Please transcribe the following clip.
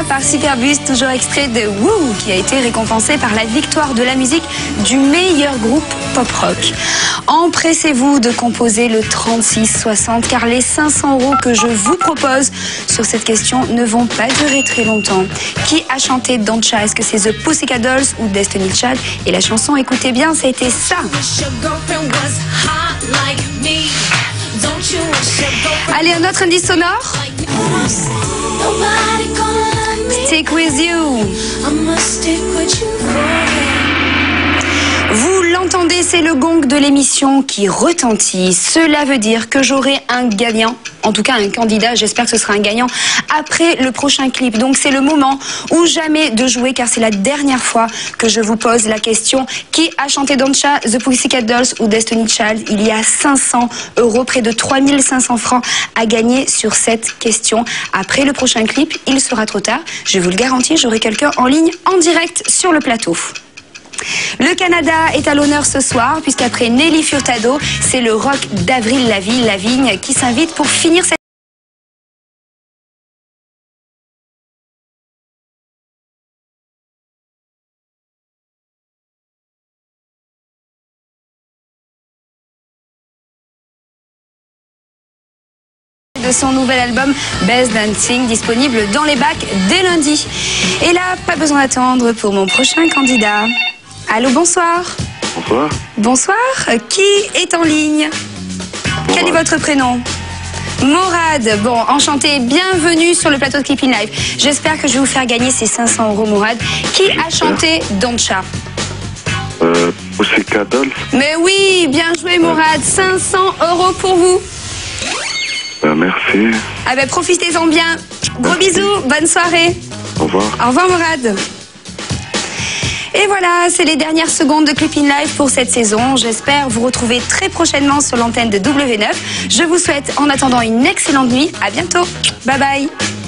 par Superbus, toujours extrait de Woo, qui a été récompensé par la victoire de la musique du meilleur groupe pop-rock. Empressez-vous de composer le 3660 car les 500 € que je vous propose sur cette question ne vont pas durer très longtemps. Qui a chanté Don't Cha? Est-ce que c'est The Pussycat Dolls ou Destiny Child? Et la chanson, écoutez bien, ça a été ça. Allez, un autre indice sonore. Stick with you. Vous l'entendez, c'est le gong de l'émission qui retentit. Cela veut dire que j'aurai un gagnant, en tout cas un candidat, j'espère que ce sera un gagnant, après le prochain clip. Donc c'est le moment ou jamais de jouer car c'est la dernière fois que je vous pose la question. Qui a chanté Don't Cha, The Pussycat Dolls ou Destiny Child? Il y a 500 €, près de 3500 francs à gagner sur cette question. Après le prochain clip, il sera trop tard. Je vous le garantis, j'aurai quelqu'un en ligne en direct sur le plateau. Le Canada est à l'honneur ce soir, puisqu'après Nelly Furtado, c'est le rock d'Avril Lavigne qui s'invite pour finir cette de son nouvel album Best Dancing, disponible dans les bacs dès lundi. Et là, pas besoin d'attendre pour mon prochain candidat. Allô, bonsoir. Bonsoir. Bonsoir. Qui est en ligne? Morad. Quel est votre prénom? Morad. Bon, enchanté. Bienvenue sur le plateau de Clipping Live. J'espère que je vais vous faire gagner ces 500 €, Morad. Qui a chanté Don't Cha? Pussycat Dolls. Mais oui, bien joué, Morad. 500 € pour vous. Merci. Ah ben, profitez-en bien. Gros bisous. Bonne soirée. Au revoir. Au revoir, Morad. Et voilà, c'est les dernières secondes de Clipping Live pour cette saison. J'espère vous retrouver très prochainement sur l'antenne de W9. Je vous souhaite en attendant une excellente nuit. À bientôt. Bye bye.